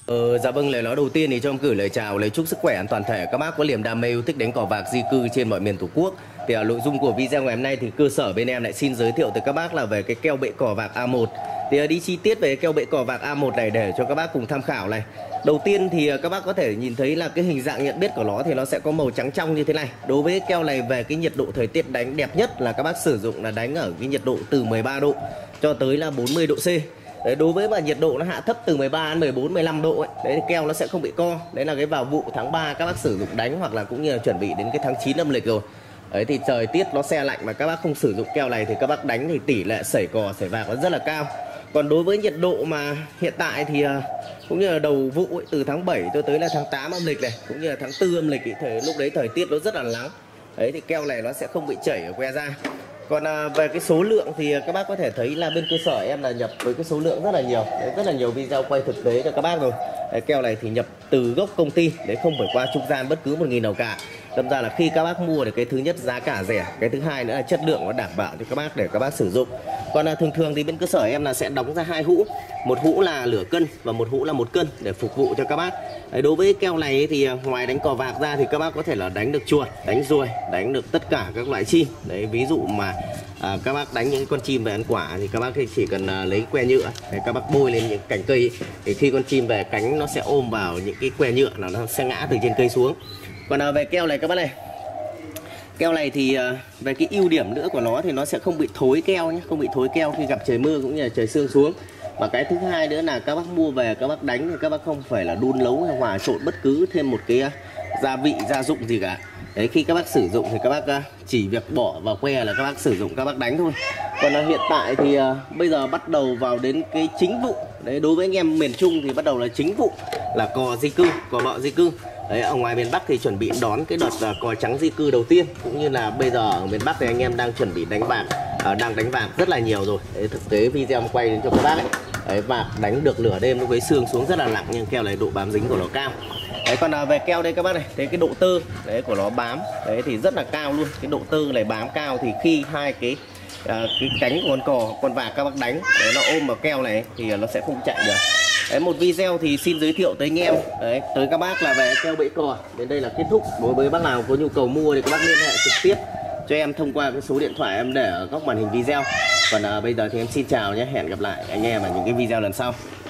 Dạ vâng, lời nói đầu tiên thì cho em gửi lời chào, lời chúc sức khỏe an toàn thể các bác có niềm đam mê yêu thích đánh cờ vạc di cư trên mọi miền Tổ quốc. Thì nội dung của video ngày hôm nay thì cơ sở bên em lại xin giới thiệu tới các bác là về cái keo bệ cờ vạc A1. Thì đi chi tiết về cái keo bệ cờ vạc A1 này để cho các bác cùng tham khảo này. Đầu tiên thì các bác có thể nhìn thấy là cái hình dạng nhận biết của nó thì nó sẽ có màu trắng trong như thế này. Đối với cái keo này về cái nhiệt độ thời tiết đánh đẹp nhất là các bác sử dụng là đánh ở cái nhiệt độ từ 13 độ cho tới là 40 độ C. Đấy, đối với mà nhiệt độ nó hạ thấp từ 13 đến 14, 15 độ ấy, đấy thì keo nó sẽ không bị co. Đấy là cái vào vụ tháng 3 các bác sử dụng đánh, hoặc là cũng như là chuẩn bị đến cái tháng 9 âm lịch rồi. Đấy thì thời tiết nó se lạnh mà các bác không sử dụng keo này thì các bác đánh thì tỷ lệ sẩy cò sẩy vạc nó rất là cao. Còn đối với nhiệt độ mà hiện tại thì cũng như là đầu vụ ấy, từ tháng 7 cho tới là tháng 8 âm lịch này, cũng như là tháng 4 âm lịch ấy, thì lúc đấy thời tiết nó rất là nắng. Đấy thì keo này nó sẽ không bị chảy ở que da. Còn về cái số lượng thì các bác có thể thấy là bên cơ sở em là nhập với cái số lượng rất là nhiều. Đấy, rất là nhiều video quay thực tế cho các bác rồi. Đấy, keo này thì nhập từ gốc công ty, đấy không phải qua trung gian bất cứ một nghìn nào cả. Đâm ra là khi các bác mua thì cái thứ nhất giá cả rẻ, cái thứ hai nữa là chất lượng nó đảm bảo cho các bác để các bác sử dụng. Còn thường thường thì bên cơ sở em là sẽ đóng ra hai hũ, một hũ là nửa cân và một hũ là 1 cân để phục vụ cho các bác. Đấy, đối với keo này thì ngoài đánh cò vạc ra thì các bác có thể là đánh được chuột, đánh ruồi, đánh được tất cả các loại chim. Đấy, ví dụ mà các bác đánh những con chim về ăn quả thì các bác chỉ cần lấy que nhựa để các bác bôi lên những cành cây ấy. Thì khi con chim về cánh nó sẽ ôm vào những cái que nhựa là nó sẽ ngã từ trên cây xuống. Còn về keo này các bác này, keo này thì về cái ưu điểm nữa của nó thì nó sẽ không bị thối keo nhé, không bị thối keo khi gặp trời mưa cũng như là trời sương xuống. Và cái thứ hai nữa là các bác mua về các bác đánh thì các bác không phải là đun nấu hay hòa trộn bất cứ thêm một cái gia vị gia dụng gì cả. Đấy, khi các bác sử dụng thì các bác chỉ việc bỏ vào que là các bác sử dụng các bác đánh thôi. Còn hiện tại thì bây giờ bắt đầu vào đến cái chính vụ. Đấy, đối với anh em miền Trung thì bắt đầu là chính vụ là cò di cư, cò bọ di cư. Đấy, ở ngoài miền Bắc thì chuẩn bị đón cái đợt cò trắng di cư đầu tiên, cũng như là bây giờ ở miền Bắc thì anh em đang chuẩn bị đánh bạc, đang đánh bạc rất là nhiều rồi. Đấy, thực tế video em quay đến cho các bác ấy. Đấy, bạc đánh được lửa đêm lúc ấy sương xuống rất là nặng, nhưng keo này độ bám dính của nó cao. Đấy, còn về keo đây các bác này, thấy cái độ tơ đấy của nó bám đấy thì rất là cao luôn. Cái độ tơ này bám cao thì khi hai cái cánh của con cò, con vạc các bác đánh đấy, nó ôm vào keo này thì nó sẽ không chạy được. Đấy, một video thì xin giới thiệu tới anh em, đấy, tới các bác là về keo bẫy cò. Đến đây là kết thúc. Đối với bác nào có nhu cầu mua thì các bác liên hệ trực tiếp cho em thông qua cái số điện thoại em để ở góc màn hình video. Còn bây giờ thì em xin chào nhé, hẹn gặp lại anh em ở những cái video lần sau.